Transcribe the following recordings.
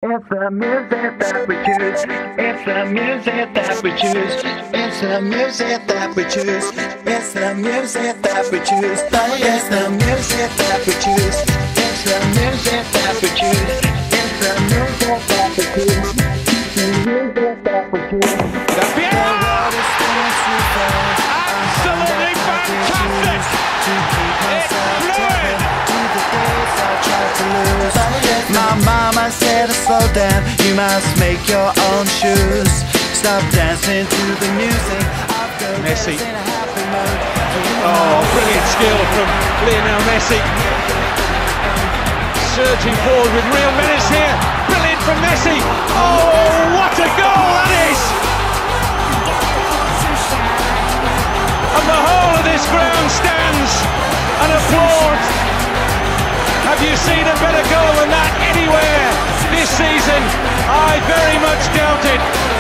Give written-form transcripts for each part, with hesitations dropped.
It's the music that we choose. It's the music that we choose. It's the music that we choose. It's the music that we choose. It's the music that we choose. It's the music that we choose. It's the music that we choose. The music that we choose. Absolutely fantastic! It's fluid! My mama said to slow down, you must make your own shoes. Stop dancing to the music. Messi. Oh, brilliant skill from Lionel Messi. Surging forward with real menace here. Brilliant from Messi. Oh, what a goal that is! And the whole of this ground stands and applauds. Have you seen a better goal than that anywhere this season? I very much doubt it.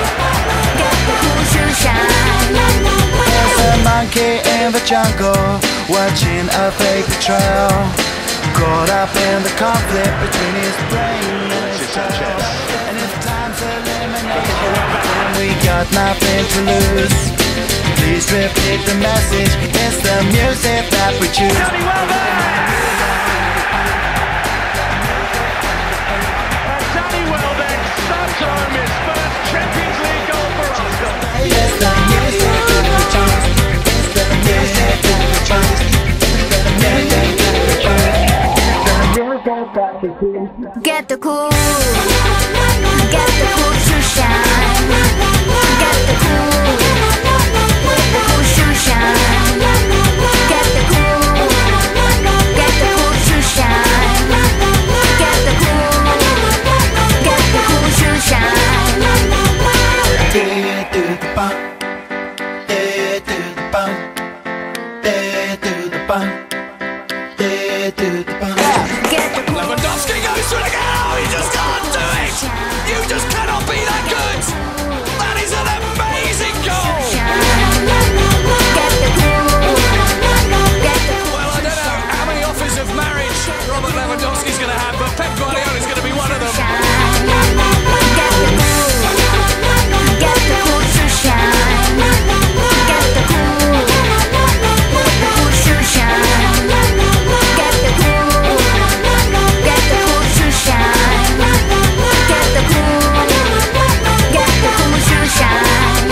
There's a monkey in the jungle, watching a fake betrayal, caught up in the conflict between his brain and his soul. And if time's eliminated, then we got nothing to lose. Please repeat the message. It's the music that we choose. Danny Welbeck stabs home his first Champions League goal for Arsenal. It's the music that we choose. It's the music that we choose. It's the music that we choose. It's the music that we choose. Get the cool shoe shine. Get the cool shoe shine. Get the cool shoe shine. Get the cool shoe shine. Yeah, do the bump. Yeah, do the bump. Yeah, do the bump. Yeah, do the bump. Get the cool. Lewandowski goes through again. Oh, you just can't do it. You just cannot be that good. That is an amazing goal. Well, I don't know how many offers of marriage Robert Lewandowski's going to have, but Pep Guardiola is going to be one of them. Get the cool shoe shine. Get the cool shoe shine. Get the cool shoe shine. Get the cool shoe shine.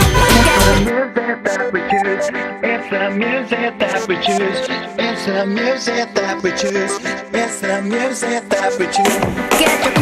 It's the music that we choose. It's the music that we choose. It's the music that we choose. It's the music that we choose. Get the